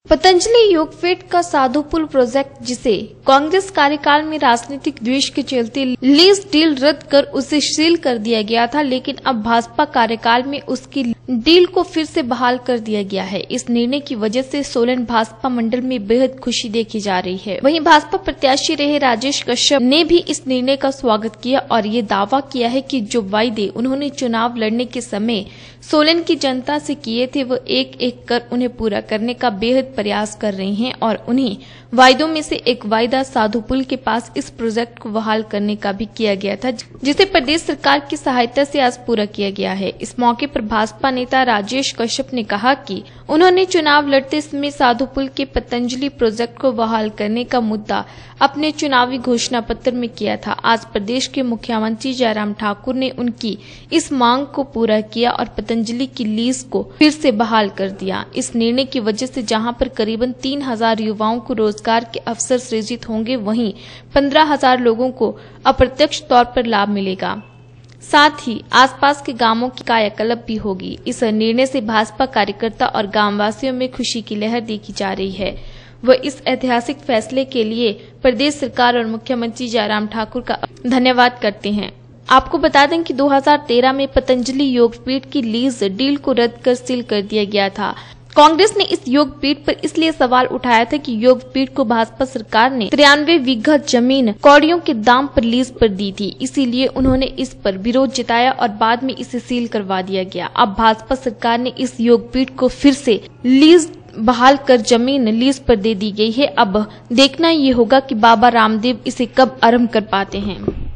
पतंजलि योगपीठ का साधुपुल प्रोजेक्ट, जिसे कांग्रेस कार्यकाल में राजनीतिक द्वेष के चलते लीज डील रद्द कर उसे सील कर दिया गया था, लेकिन अब भाजपा कार्यकाल में उसकी डील को फिर से बहाल कर दिया गया है। इस निर्णय की वजह से सोलन भाजपा मंडल में बेहद खुशी देखी जा रही है। वहीं भाजपा प्रत्याशी रहे राजेश कश्यप ने भी इस निर्णय का स्वागत किया और ये दावा किया है कि जो वायदे उन्होंने चुनाव लड़ने के समय सोलन की जनता से किए थे, वो एक एक कर उन्हें पूरा करने का बेहद प्रयास कर रहे हैं और उन्हीं वायदों में से एक वायदा साधुपुल के पास इस प्रोजेक्ट को बहाल करने का भी किया गया था, जिसे प्रदेश सरकार की सहायता से आज पूरा किया गया है। इस मौके पर भाजपा नेता राजेश कश्यप ने कहा कि उन्होंने चुनाव लड़ते समय साधुपुल के पतंजलि प्रोजेक्ट को बहाल करने का मुद्दा अपने चुनावी घोषणा पत्र में किया था। आज प्रदेश के मुख्यमंत्री जयराम ठाकुर ने उनकी इस मांग को पूरा किया और पतंजलि की लीज को फिर से बहाल कर दिया। इस निर्णय की वजह से जहां पर करीबन 3000 युवाओं को रोजगार के अवसर सृजित होंगे, वहीं 15000 लोगों को अप्रत्यक्ष तौर पर लाभ मिलेगा। साथ ही आसपास के गांवों की कायाकल्प भी होगी। इस निर्णय से भाजपा कार्यकर्ता और गांववासियों में खुशी की लहर देखी जा रही है। वह इस ऐतिहासिक फैसले के लिए प्रदेश सरकार और मुख्यमंत्री जयराम ठाकुर का धन्यवाद करते हैं। आपको बता दें कि 2013 में पतंजलि योगपीठ की लीज डील को रद्द कर सील कर दिया गया था। कांग्रेस ने इस योगपीठ पर इसलिए सवाल उठाया था कि योगपीठ को भाजपा सरकार ने 93 बीघा जमीन कौड़ियों के दाम पर लीज पर दी थी, इसीलिए उन्होंने इस पर विरोध जताया और बाद में इसे सील करवा दिया गया। अब भाजपा सरकार ने इस योगपीठ को फिर से लीज बहाल कर जमीन लीज पर दे दी गई है। अब देखना ये होगा कि बाबा रामदेव इसे कब आरंभ कर पाते हैं।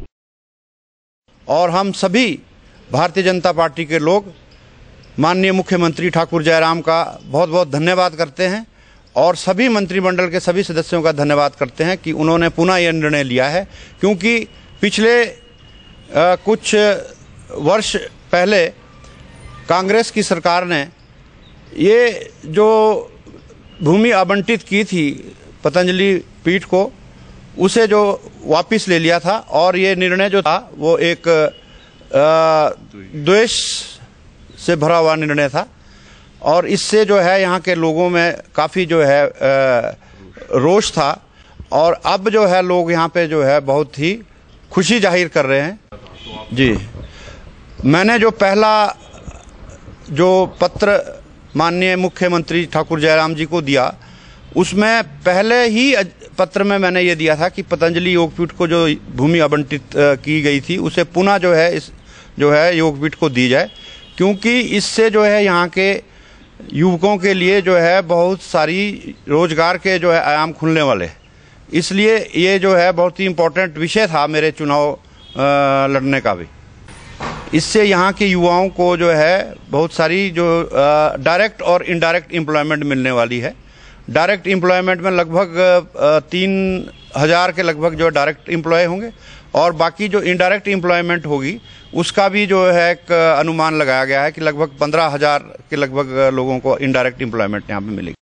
और हम सभी भारतीय जनता पार्टी के लोग माननीय मुख्यमंत्री ठाकुर जयराम का बहुत बहुत धन्यवाद करते हैं और सभी मंत्रिमंडल के सभी सदस्यों का धन्यवाद करते हैं कि उन्होंने पुनः यह निर्णय लिया है, क्योंकि पिछले कुछ वर्ष पहले कांग्रेस की सरकार ने ये जो भूमि आवंटित की थी पतंजलि पीठ को, उसे जो वापस ले लिया था और ये निर्णय जो था वो एक द्वेष से भरा हुआ निर्णय था और इससे जो है यहाँ के लोगों में काफ़ी जो है रोष था और अब जो है लोग यहाँ पे जो है बहुत ही खुशी जाहिर कर रहे हैं। जी, मैंने जो पहला जो पत्र माननीय मुख्यमंत्री ठाकुर जयराम जी को दिया, उसमें पहले ही पत्र में मैंने ये दिया था कि पतंजलि योगपीठ को जो भूमि आवंटित की गई थी उसे पुनः जो है इस जो है योगपीठ को दी जाए, क्योंकि इससे जो है यहाँ के युवकों के लिए जो है बहुत सारी रोजगार के जो है आयाम खुलने वाले, इसलिए ये जो है बहुत ही इम्पोर्टेंट विषय था मेरे चुनाव लड़ने का भी। इससे यहाँ के युवाओं को जो है बहुत सारी जो डायरेक्ट और इनडायरेक्ट एम्प्लॉयमेंट मिलने वाली है। डायरेक्ट एम्प्लॉयमेंट में लगभग 3000 के लगभग जो डायरेक्ट एम्प्लॉय होंगे और बाकी जो इनडायरेक्ट एम्प्लॉयमेंट होगी उसका भी जो है एक अनुमान लगाया गया है कि लगभग 15000 के लगभग लोगों को इनडायरेक्ट एम्प्लॉयमेंट यहाँ पे मिलेगी।